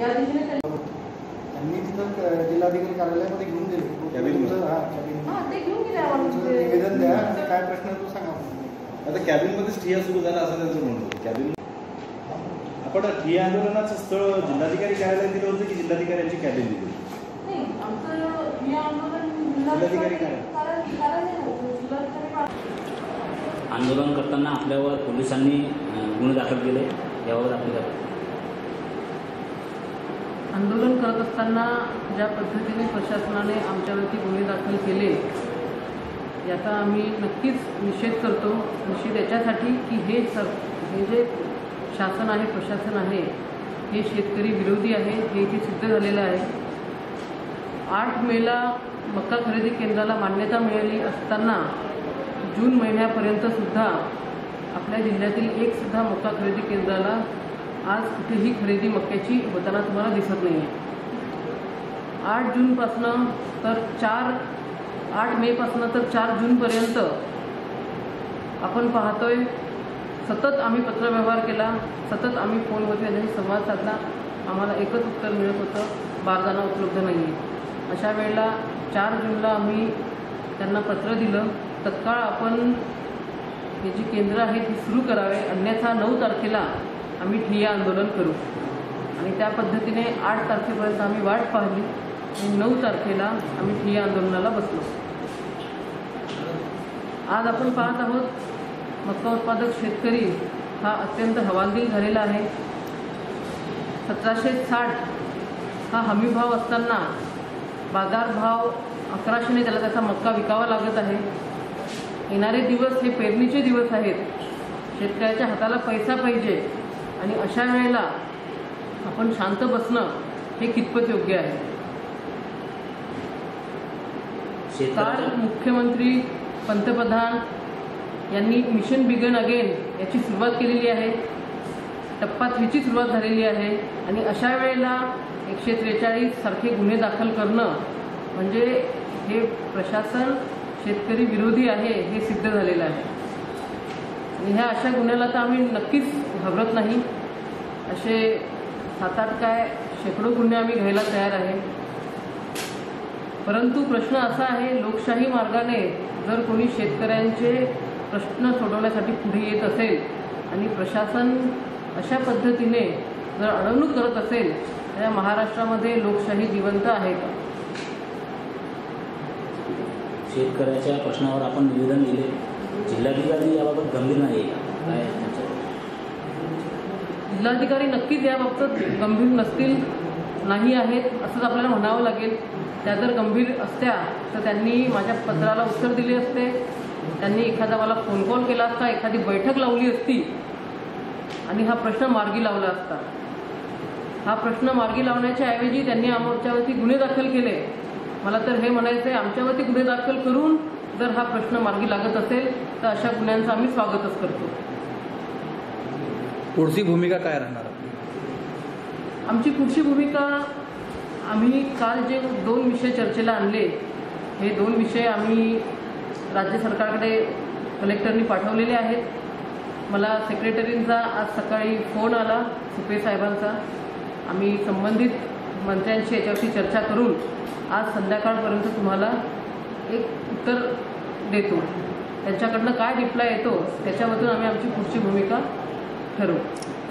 या दिशेने त्यांनी तिथं जिल्हाधिकारी कार्यालयामध्ये घेऊन गेले ते घेऊन गेले आम्हाला निवेदन द्या आणि काय प्रश्न आहे तो सांगा. आता कॅबिनमध्येच ठिय्या सुरू झाला असं त्यांचं म्हणतो. कॅबिन आपण ठिय्या आंदोलनाचं स्थळ जिल्हाधिकारी कार्यालयात दिलं होतं की जिल्हाधिकाऱ्यांची कॅबिन दिली? नाही, आमचं ठिय्या आंदोलन जिल्हाधिकारी आंदोलन करताना आपल्यावर पोलिसांनी गुन्हे दाखल केले, याबाबत आपली काय? आंदोलन करत असताना ज्या पद्धतीने प्रशासनाने आमच्यावरती गुन्हे दाखल केले याचा आम्ही नक्कीच निषेध करतो. निषेध याच्यासाठी की हे जे शासन आहे, प्रशासन आहे, हे शेतकरी विरोधी आहे, हे इथे सिद्ध झालेलं आहे. 8 मेला मका खरेदी केंद्राला मान्यता मिळाली असताना जून महिन्यापर्यंत सुद्धा आपल्या जिल्ह्यातील एक सुद्धा मका खरेदी केंद्राला आज कुठेही खरेदी मक्याची होताना तुम्हाला दिसत नाही आहे. 8 जूनपासनं तर 8 मेपासनं तर 4 जूनपर्यंत आपण पाहतोय सतत आम्ही पत्रव्यवहार केला, सतत आम्ही फोनवरती त्यांच्याशी संवाद साधला. आम्हाला एकच उत्तर मिळत होतं, बारदाना उपलब्ध नाही आहे. अशा वेळेला 4 जूनला आम्ही त्यांना पत्र दिलं, तत्काळ आपण हे जी केंद्र आहेत ती सुरू करावे, अन्यथा 9 तारखेला आम्ही ठिय्या आंदोलन करू. आणि त्या पद्धतीने 8 तारखेपर्यंत आम्ही वाट पाहिली आणि 9 तारखेला आम्ही ठिय्या आंदोलनाला बसलो. आज आपण पाहत आहोत मका उत्पादक शेतकरी हा अत्यंत हवालदिल झालेला आहे. 1760 हा हमीभाव असताना बाजारभाव 1100ने त्याचा मक्का विकावा लागत आहे. येणारे दिवस हे पेरणीचे दिवस आहेत. शेतकऱ्याच्या हाताला पैसा पाहिजे आणि अशा वेळेला आपण शांत बसणं हे कितपत योग्य आहे? काल मुख्यमंत्री, पंतप्रधान यांनी मिशन बिगन अगेन याची सुरुवात केलेली आहे. टप्पा 3 ची सुरुवात झालेली आहे आणि अशा वेळेला 143 सारखे गुन्हे दाखल करणं म्हणजे हे प्रशासन शेतकरी विरोधी आहे हे सिद्ध झालेलं आहे. आणि ह्या अशा गुन्ह्याला तर आम्ही नक्कीच घाबरत नाही. असे 7-8 काय शेकडो गुन्हे आम्ही घ्यायला तयार आहे. परंतु प्रश्न असा आहे, लोकशाही मार्गाने जर कोणी शेतकऱ्यांचे प्रश्न सोडवण्यासाठी पुढे येत असेल आणि प्रशासन अशा पद्धतीने जर अडवणूक करत असेल तर महाराष्ट्रामध्ये लोकशाही जिवंत आहे का? शेतकऱ्याच्या प्रश्नावर आपण निवेदन दिले, जिल्हाधिकारी याबाबत गंभीर नाही काय? जिल्हाधिकारी नक्कीच याबाबत गंभीर नसतील, नाही आहेत असंच आपल्याला म्हणावं लागेल. त्या जर गंभीर असत्या तर त्यांनी माझ्या पत्राला उत्तर दिले असते, त्यांनी एखादा मला फोन कॉल केला असता, एखादी बैठक लावली असती आणि हा प्रश्न मार्गी लावला असता. हा प्रश्न मार्गी लावण्याच्या ऐवजी त्यांनी आमच्यावरती गुन्हे दाखल केले. मला तर हे म्हणायचं आहे, आमच्यावरती गुन्हे दाखल करून जर हा प्रश्न मार्गी लागत असेल तर अशा गुन्ह्यांचं आम्ही स्वागतच करतो. पुढची भूमिका काय राहणार? आमची पुढची भूमिका, आम्ही काल जे 2 विषय चर्चेला आणले, हे 2 विषय आम्ही राज्य सरकारकडे कलेक्टरनी पाठवलेले आहेत. मला सेक्रेटरींचा आज सकाळी फोन आला, सुपे साहेबांचा. आम्ही संबंधित मंत्र्यांशी याच्यावरती चर्चा करून आज संध्याकाळपर्यंत तुम्हाला एक उत्तर देतो. त्यांच्याकडनं काय रिप्लाय येतो त्याच्यामधून आम्ही आमची पुढची भूमिका ठरवू.